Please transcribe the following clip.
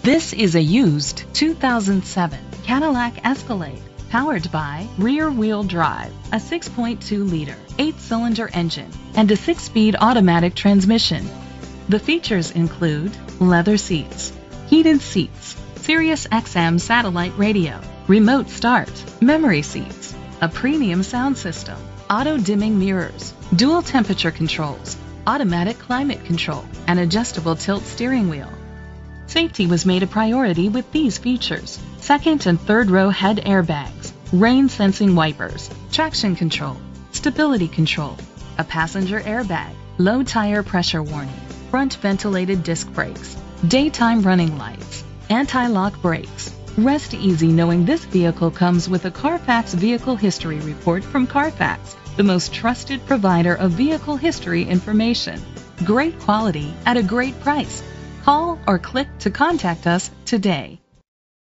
This is a used 2007 Cadillac Escalade, powered by rear-wheel drive, a 6.2-liter, 8-cylinder engine, and a 6-speed automatic transmission. The features include leather seats, heated seats, Sirius XM satellite radio, remote start, memory seats, a premium sound system, auto-dimming mirrors, dual temperature controls, automatic climate control, and adjustable tilt steering wheel. Safety was made a priority with these features: second and third row head airbags, rain sensing wipers, traction control, stability control, a passenger airbag, low tire pressure warning, front ventilated disc brakes, daytime running lights, anti-lock brakes. Rest easy knowing this vehicle comes with a Carfax Vehicle History Report from Carfax, the most trusted provider of vehicle history information. Great quality at a great price. Call or click to contact us today.